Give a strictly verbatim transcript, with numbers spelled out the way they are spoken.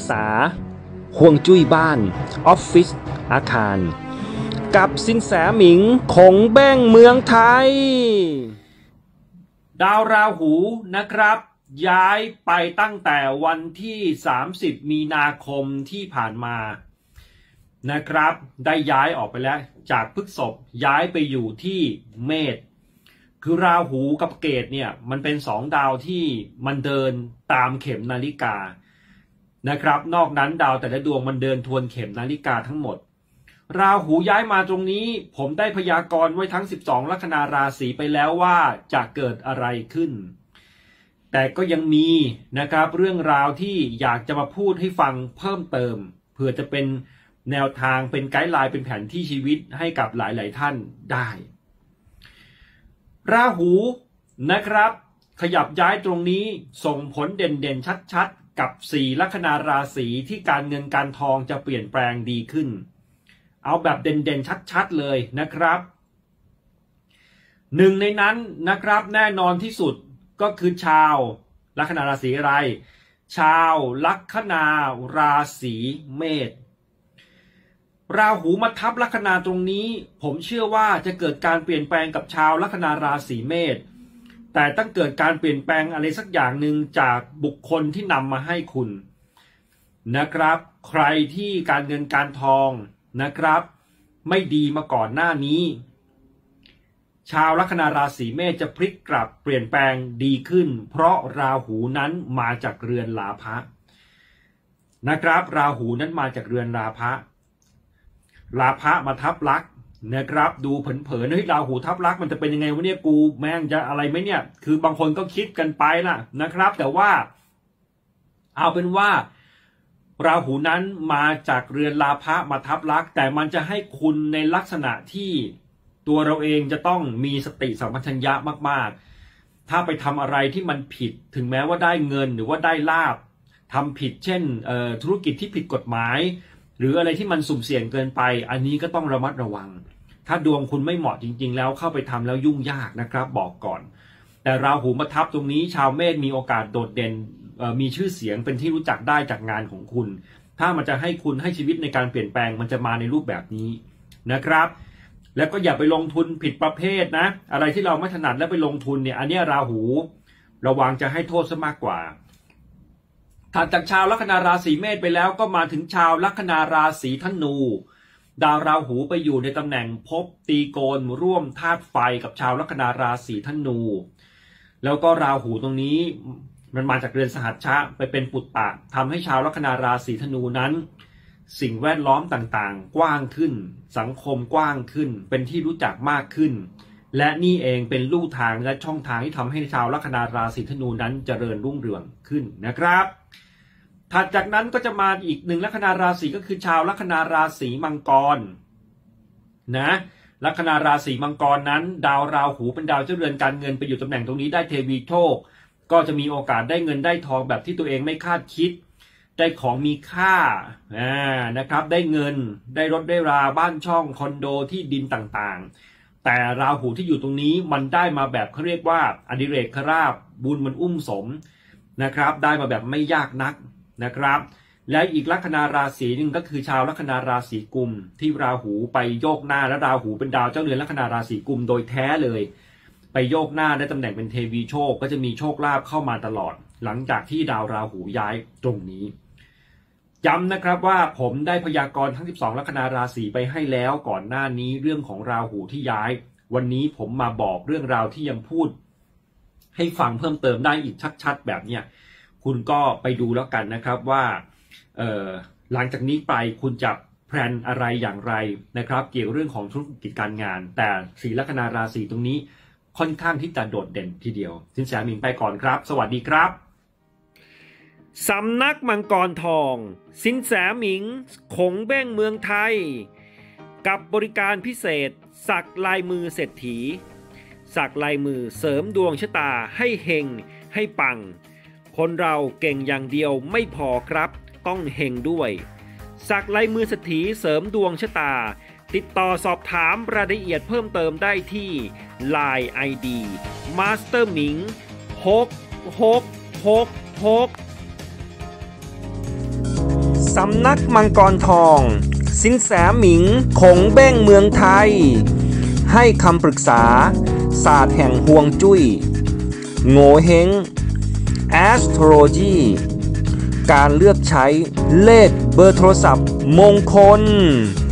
ษาห่วงจุ้ยบ้านออฟฟิศอาคารกับสินแสหมิงของแบ้งเมืองไทยดาวราหูนะครับย้ายไปตั้งแต่วันที่สามสิบมีนาคมที่ผ่านมานะครับได้ย้ายออกไปแล้วจากพฤษภย้ายไปอยู่ที่เมษคือราหูกับเกตเนี่ยมันเป็นสองดาวที่มันเดินตามเข็มนาฬิกานะครับนอกนั้นดาวแต่ละดวงมันเดินทวนเข็มนาฬิกาทั้งหมดราหูย้ายมาตรงนี้ผมได้พยากรณ์ไว้ทั้งสิบสองลัคนาราศีไปแล้วว่าจะเกิดอะไรขึ้นแต่ก็ยังมีนะครับเรื่องราวที่อยากจะมาพูดให้ฟังเพิ่มเติมเพื่อจะเป็นแนวทางเป็นไกด์ไลน์เป็นแผนที่ชีวิตให้กับหลายๆท่านได้ราหูนะครับขยับย้ายตรงนี้ส่งผลเด่นๆชัดๆกับสี่ลัคนาราศีที่การเงินการทองจะเปลี่ยนแปลงดีขึ้นเอาแบบเด่นๆชัดๆเลยนะครับหนึ่งในนั้นนะครับแน่นอนที่สุดก็คือชาวลัคนาราศีอะไรชาวลัคนาราศีเมษราหูมาทับลัคนาตรงนี้ผมเชื่อว่าจะเกิดการเปลี่ยนแปลงกับชาวลัคนาราศีเมษแต่ต้องเกิดการเปลี่ยนแปลงอะไรสักอย่างหนึ่งจากบุคคลที่นำมาให้คุณนะครับใครที่การเงินการทองนะครับไม่ดีมาก่อนหน้านี้ชาวลัคนาราศีเมษจะพลิกกลับเปลี่ยนแปลงดีขึ้นเพราะราหูนั้นมาจากเรือนราพะนะครับราหูนั้นมาจากเรือนราพะราพะมาทับลักษณ์นะครับดูเผินๆเฮ้ยราหูทับลักษณ์มันจะเป็นยังไงวะเนี่ยกูแม่งจะอะไรไหมเนี่ยคือบางคนก็คิดกันไปล่ะนะครับแต่ว่าเอาเป็นว่าราหูนั้นมาจากเรือนราพะมาทับลักษณ์แต่มันจะให้คุณในลักษณะที่ตัวเราเองจะต้องมีสติสัมปชัญญะมากๆถ้าไปทำอะไรที่มันผิดถึงแม้ว่าได้เงินหรือว่าได้ลาภทำผิดเช่นธุรกิจที่ผิดกฎหมายหรืออะไรที่มันสุ่มเสี่ยงเกินไปอันนี้ก็ต้องระมัดระวังถ้าดวงคุณไม่เหมาะจริงๆแล้วเข้าไปทำแล้วยุ่งยากนะครับบอกก่อนแต่ราหูมาทับตรงนี้ชาวเมษมีโอกาสโดดเด่นมีชื่อเสียงเป็นที่รู้จักได้จากงานของคุณถ้ามันจะให้คุณให้ชีวิตในการเปลี่ยนแปลงมันจะมาในรูปแบบนี้นะครับแล้วก็อย่าไปลงทุนผิดประเภทนะอะไรที่เราไม่ถนัดแล้วไปลงทุนเนี่ยอันนี้ราหูระวังจะให้โทษซะมากกว่าถัดจากชาวลัคนาราศีเมษไปแล้วก็มาถึงชาวลัคนาราศีธนูดาวราหูไปอยู่ในตำแหน่งภพตีโกณร่วมธาตุไฟกับชาวลัคนาราศีธนูแล้วก็ราหูตรงนี้มันมาจากเรือนสหัชชะไปเป็นปุตตะทำให้ชาวลัคนาราศีธนูนั้นสิ่งแวดล้อมต่างๆกว้างขึ้นสังคมกว้างขึ้นเป็นที่รู้จักมากขึ้นและนี่เองเป็นลู่ทางและช่องทางที่ทำให้ชาวลัคนาราศีธนูนั้นเจริญรุ่งเรืองขึ้นนะครับถัดจากนั้นก็จะมาอีกหนึ่งลัคนาราศีก็คือชาวลัคนาราศีมังกรนะลัคนาราศีมังกรนั้นดาวราหูเป็นดาวเจ้าเรือนการเงินไปอยู่ตำแหน่งตรงนี้ได้เทวีโชคก็จะมีโอกาสได้เงินได้ทองแบบที่ตัวเองไม่คาดคิดได้ของมีค่าอ่านะครับได้เงินได้รถได้ราบ้านช่องคอนโดที่ดินต่างๆแต่ราหูที่อยู่ตรงนี้มันได้มาแบบเขาเรียกว่าอดิเรกราบบุญมันอุ้มสมนะครับได้มาแบบไม่ยากนักนะครับและอีกลัคนาราศีหนึ่งก็คือชาวลัคนาราศีกุมที่ราหูไปโยกหน้าและราหูเป็นดาวเจ้าเรือนลัคนาราศีกุมโดยแท้เลยไปโยกหน้าได้ตำแหน่งเป็นเทวีโชคก็จะมีโชคลาภเข้ามาตลอดหลังจากที่ดาวราหูย้ายตรงนี้ย้ำนะครับว่าผมได้พยากรณ์ทั้งสิบสองลัคนาราศีไปให้แล้วก่อนหน้านี้เรื่องของราหูที่ย้ายวันนี้ผมมาบอกเรื่องราวที่ยังพูดให้ฟังเพิ่มเติมได้อีกชัดๆแบบเนี้ยคุณก็ไปดูแล้วกันนะครับว่าเอ่อหลังจากนี้ไปคุณจะแพลนอะไรอย่างไรนะครับเกี่ยวเรื่องของธุรกิจการงานแต่สี่ลัคนาราศีตรงนี้ค่อนข้างที่จะโดดเด่นทีเดียวสินแสหมิงไปก่อนครับสวัสดีครับสำนักมังกรทองสินแสหมิงคงแบ้งเมืองไทยกับบริการพิเศษสักลายมือเศรษฐีสักลายมือเสริมดวงชะตาให้เฮงให้ปังคนเราเก่งอย่างเดียวไม่พอครับต้องเฮงด้วยสักลายมือเศรษฐีเสริมดวงชะตาติดต่อสอบถามรายละเอียดเพิ่มเติมได้ที่ ไลน์ ไอ ดี มาสเตอร์หมิงหก หก หก หกสำนักมังกรทองสินแสหมิงคงเบ้งเมืองไทยให้คำปรึกษาศาสตร์แห่งฮวงจุ้ยโง่เฮง Astrology การเลือกใช้เลขเบอร์โทรศัพท์มงคล